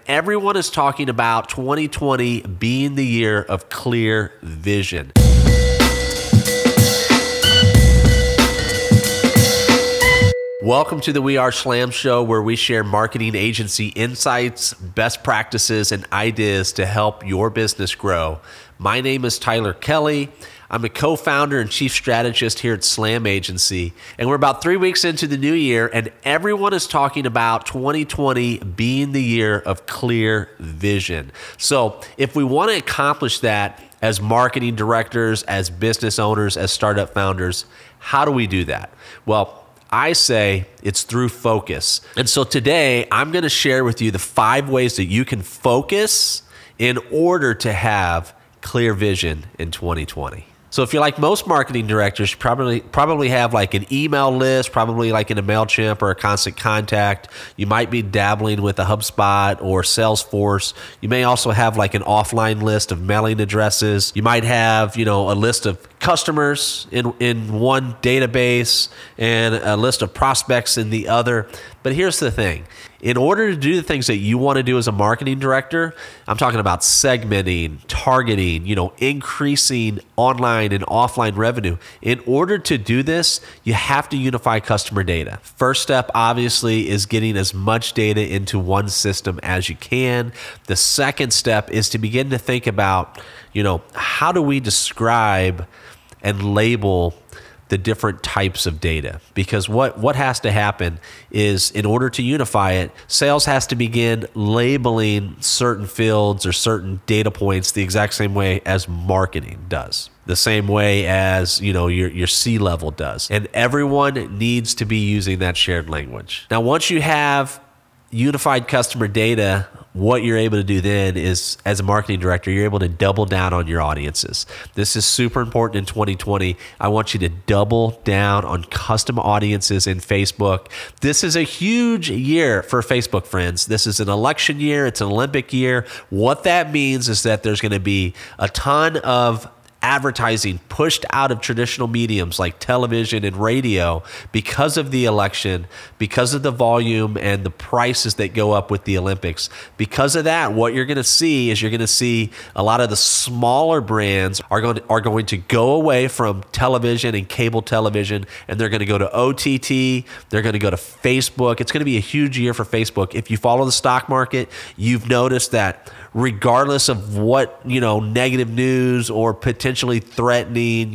everyone is talking about 2020 being the year of clear vision. Welcome to the We Are Slam Show, where we share marketing agency insights, best practices, and ideas to help your business grow. My name is Tyler Kelly. I'm a co-founder and chief strategist here at Slam Agency, and we're about 3 weeks into the new year, and everyone is talking about 2020 being the year of clear vision. So if we want to accomplish that as marketing directors, as business owners, as startup founders, how do we do that? Well, I say it's through focus. And so today I'm going to share with you the 5 ways that you can focus in order to have clear vision in 2020. So if you're like most marketing directors, you probably have like an email list, probably like in a MailChimp or a Constant Contact. You might be dabbling with a HubSpot or Salesforce. You may also have like an offline list of mailing addresses. You might have, a list of customers in one database and a list of prospects in the other. But here's the thing. In order to do the things that you want to do as a marketing director, I'm talking about segmenting, targeting, increasing online and offline revenue. In order to do this, you have to unify customer data. First step, obviously, is getting as much data into one system as you can. The second step is to begin to think about, how do we describe and label the different types of data? Because what has to happen is, in order to unify it, sales has to begin labeling certain fields or certain data points the exact same way as marketing does, the same way as your C-level does, and everyone needs to be using that shared language. Now, once you have unified customer data, what you're able to do then is, as a marketing director, you're able to double down on your audiences. This is super important in 2020. I want you to double down on custom audiences in Facebook. This is a huge year for Facebook, friends. This is an election year. It's an Olympic year. What that means is that there's going to be a ton of advertising pushed out of traditional mediums like television and radio because of the election, because of the volume and the prices that go up with the Olympics. Because of that, what you're going to see is a lot of the smaller brands are going to go away from television and cable television, and they're going to go to OTT, they're going to go to Facebook. It's going to be a huge year for Facebook. If you follow the stock market, you've noticed that regardless of what, negative news or potentially threatening,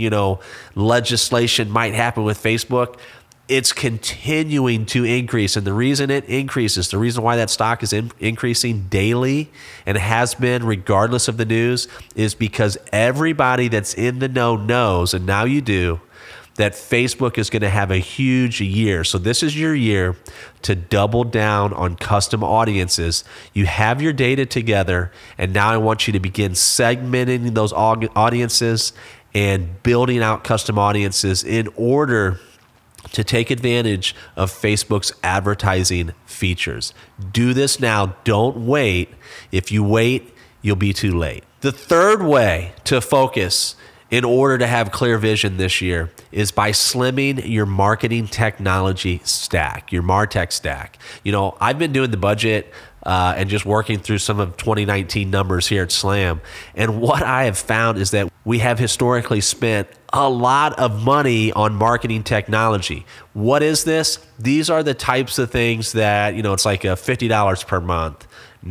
legislation might happen with Facebook, it's continuing to increase. And the reason it increases, the reason why that stock is increasing daily and has been regardless of the news, is because everybody that's in the know knows, and now you do, that Facebook is going to have a huge year. So this is your year to double down on custom audiences. You have your data together, and now I want you to begin segmenting those audiences and building out custom audiences in order to take advantage of Facebook's advertising features. Do this now. Don't wait. If you wait, you'll be too late. The third way to focus in order to have clear vision this year is by slimming your marketing technology stack, your MarTech stack. I've been doing the budget and just working through some of 2019 numbers here at Slam. And what I have found is that we have historically spent a lot of money on marketing technology. What is this? These are the types of things that, it's like $50 per month,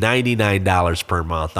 $99 per month,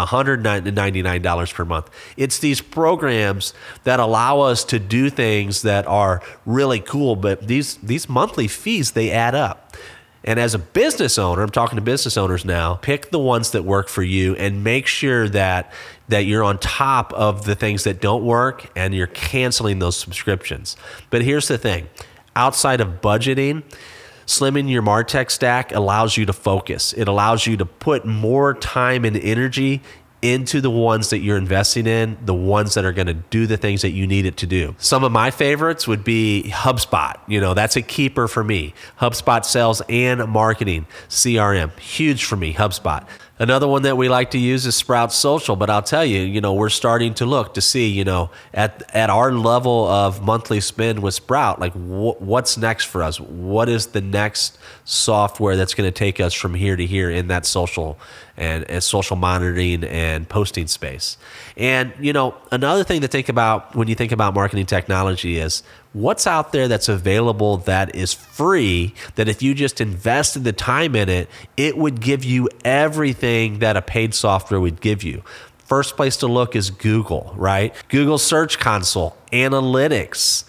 $199 per month. It's these programs that allow us to do things that are really cool, but these monthly fees, they add up. And as a business owner, I'm talking to business owners now, pick the ones that work for you and make sure that you're on top of the things that don't work and you're canceling those subscriptions. But here's the thing. Outside of budgeting, slimming your MarTech stack allows you to focus. It allows you to put more time and energy into the ones that you're investing in, the ones that are going to do the things that you need it to do. Some of my favorites would be HubSpot. That's a keeper for me. HubSpot sales and marketing, CRM, huge for me, HubSpot. Another one that we like to use is Sprout Social, but I'll tell you, we're starting to look to see, at our level of monthly spend with Sprout, like what's next for us? What is the next software that's going to take us from here to here in that social and social monitoring and posting space? And, another thing to think about when you think about marketing technology is what's out there that's available that is free, that if you just invested the time in it, it would give you everything that a paid software would give you. First place to look is Google, right? Google Search Console, analytics,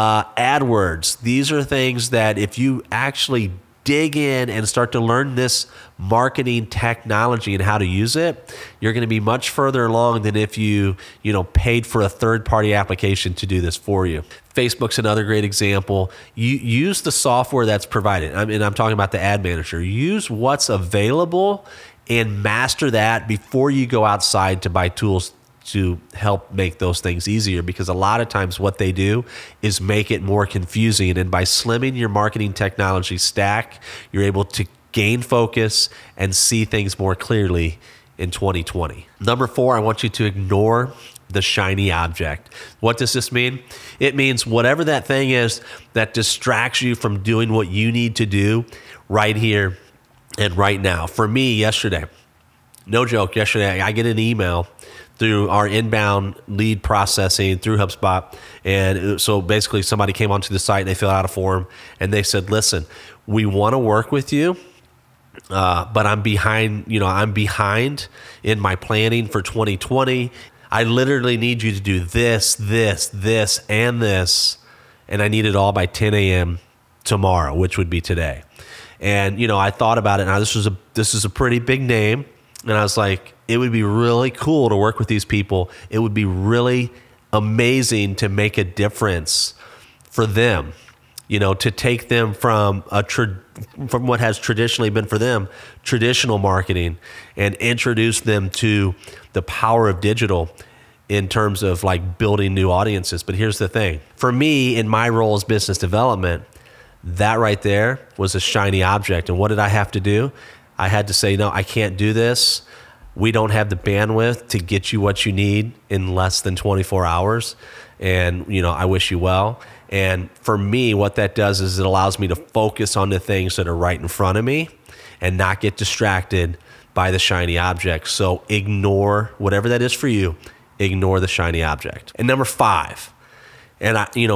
AdWords. These are things that if you actually dig in and start to learn this marketing technology and how to use it, you're going to be much further along than if you paid for a third-party application to do this for you. Facebook's another great example. You use the software that's provided. I'm talking about the ad manager. Use what's available and master that before you go outside to buy tools to help make those things easier, because a lot of times what they do is make it more confusing. And by slimming your marketing technology stack, you're able to gain focus and see things more clearly in 2020. Number 4, I want you to ignore the shiny object. What does this mean? It means whatever that thing is that distracts you from doing what you need to do right here and right now. For me, yesterday, no joke, yesterday I get an email through our inbound lead processing through HubSpot. And so basically somebody came onto the site and they filled out a form and they said, listen, we want to work with you, but I'm behind, I'm behind in my planning for 2020. I literally need you to do this, and this. And I need it all by 10 a.m. tomorrow, which would be today. And, I thought about it. Now this is a pretty big name. And I was like, it would be really cool to work with these people. It would be really amazing to make a difference for them, to take them from from what has traditionally been for them, traditional marketing, and introduce them to the power of digital in terms of like building new audiences. But here's the thing. For me, in my role as business development, that right there was a shiny object. And what did I have to do? I had to say, no, I can't do this. We don't have the bandwidth to get you what you need in less than 24 hours. And, I wish you well. And for me, what that does is it allows me to focus on the things that are right in front of me and not get distracted by the shiny object. So ignore whatever that is for you. Ignore the shiny object. And number 5, and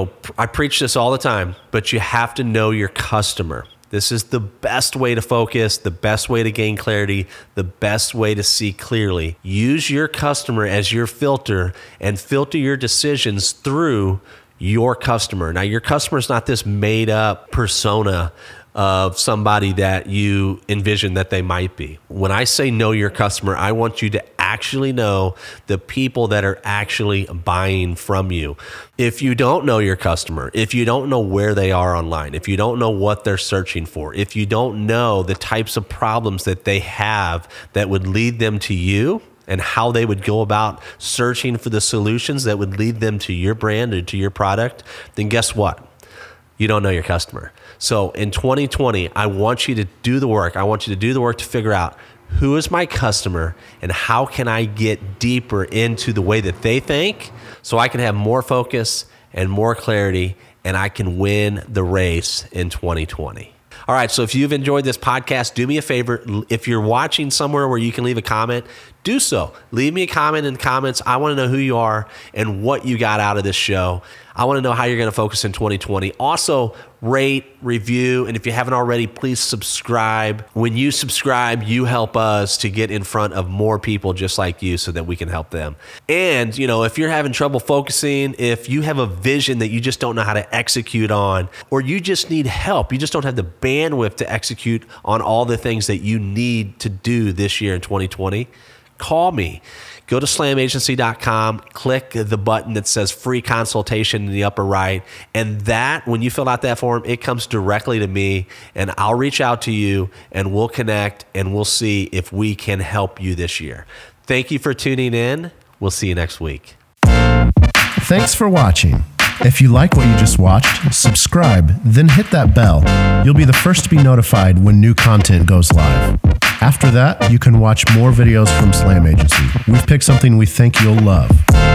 I preach this all the time, but you have to know your customer. This is the best way to focus, the best way to gain clarity, the best way to see clearly. Use your customer as your filter and filter your decisions through your customer. Now, your customer is not this made up persona of somebody that you envision that they might be. When I say know your customer, I want you to actually know the people that are actually buying from you. If you don't know your customer, if you don't know where they are online, if you don't know what they're searching for, if you don't know the types of problems that they have that would lead them to you, and how they would go about searching for the solutions that would lead them to your brand or to your product, then guess what? You don't know your customer. So in 2020, I want you to do the work. I want you to do the work to figure out who is my customer and how can I get deeper into the way that they think so I can have more focus and more clarity and I can win the race in 2020. All right, so if you've enjoyed this podcast, do me a favor. If you're watching somewhere where you can leave a comment, do so. Leave me a comment in the comments. I want to know who you are and what you got out of this show. I want to know how you're going to focus in 2020. Also, rate, review, and if you haven't already, please subscribe. When you subscribe, you help us to get in front of more people just like you so that we can help them. And, if you're having trouble focusing, if you have a vision that you just don't know how to execute on, or you just need help, you just don't have the bandwidth to execute on all the things that you need to do this year in 2020, call me. Go to slamagency.com, click the button that says free consultation in the upper right. And that, when you fill out that form, it comes directly to me and I'll reach out to you and we'll connect and we'll see if we can help you this year. Thank you for tuning in. We'll see you next week. Thanks for watching. If you like what you just watched, subscribe, then hit that bell. You'll be the first to be notified when new content goes live. After that, you can watch more videos from Slam Agency. We've picked something we think you'll love.